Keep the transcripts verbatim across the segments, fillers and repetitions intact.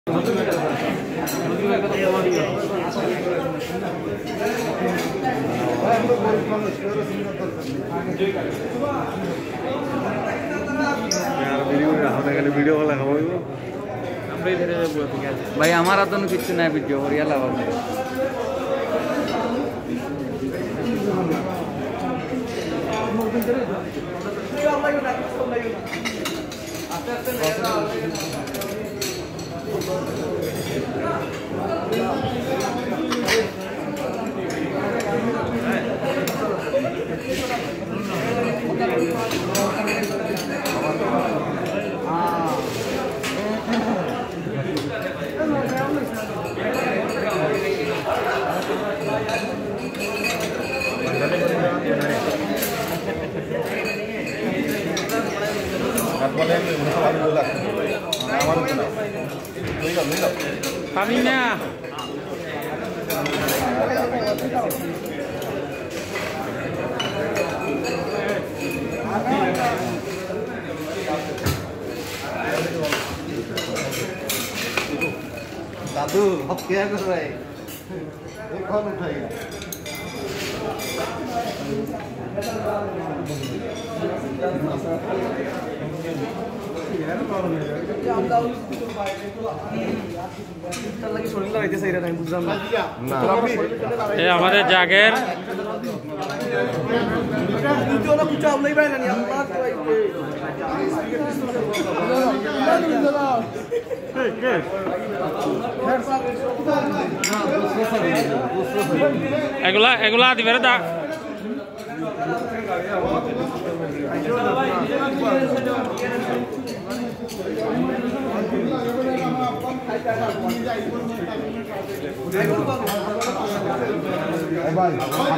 Video বলা খাবো ভাই আমার তো কিছু নাই ভিডিও করিয়া লাভ পাবি না दादू अब क्या कर रहे हैं एक कौन उठाएगा हमारे जागेर एगुला एगुला दिबे दा भाई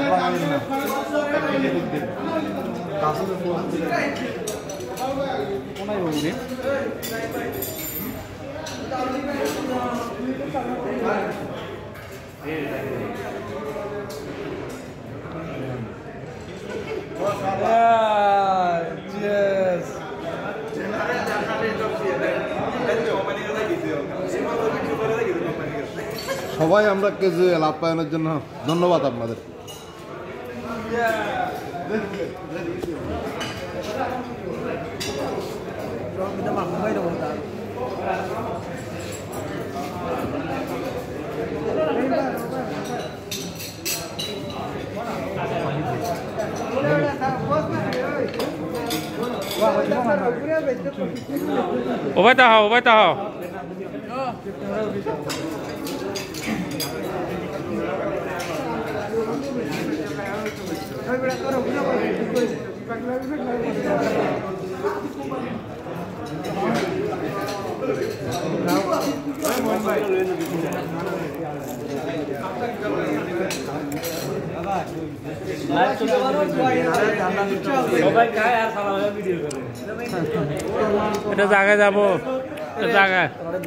সবাই আমরা ক্যাজুয়াল আপ্যায়নের জন্য ধন্যবাদ আপনাদের ওবাই তা ওবাই তা এটা জায়গায় যাবো জায়গায়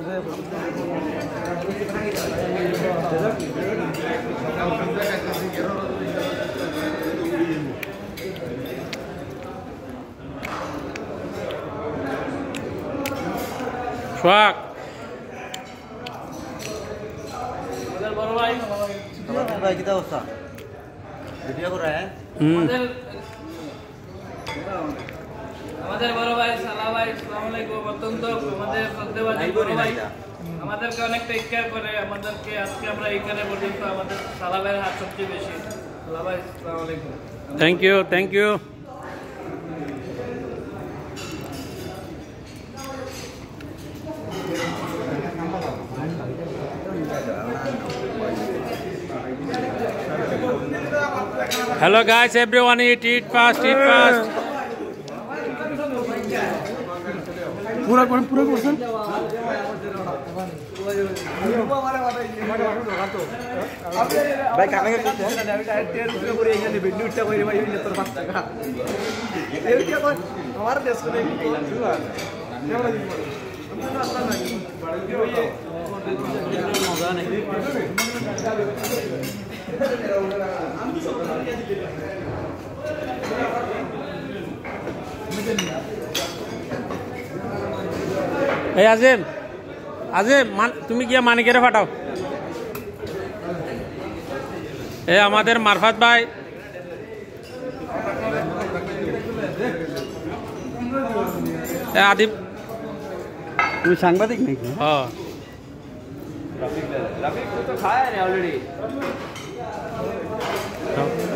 সোহাগ ভাই কি অবস্থা ভিডিও করে আমাদের আমাদের বড় ভাই সালা ভাই আসসালামু আলাইকুম অত্যন্ত আমাদের শ্রদ্ধেয়বাদী বড় ভাই আমাদেরকে অনেক টেক কেয়ার করে আমাদেরকে আজকে আমরা এখানে পর্যন্ত আমাদের সালা ভাইয়ের হাত সবচেয়ে বেশি সালা ভাই আসসালামু আলাইকুম thank you thank you Hello guys, everyone eat, eat fast, eat fast. पूरा कौन पूरा पर्सन भाई खाने का कुछ है अभी टायर टायर पूरा पूरा ये नहीं बिल्डिंग उठा कोई भाई ये तो पास का ये क्या कोई हमारे देश को नहीं क्या वाला जी हम तो असला नहीं मजा नहीं Hey Azim, আজ তুমি গিয়া মানিকেরে ফাটাও। এ আমাদের মারফাত ভাই, এ আদিব, তুমি সাংবাদিক নাকি? হ্যাঁ রাফিক তো খায় না অলরেডি।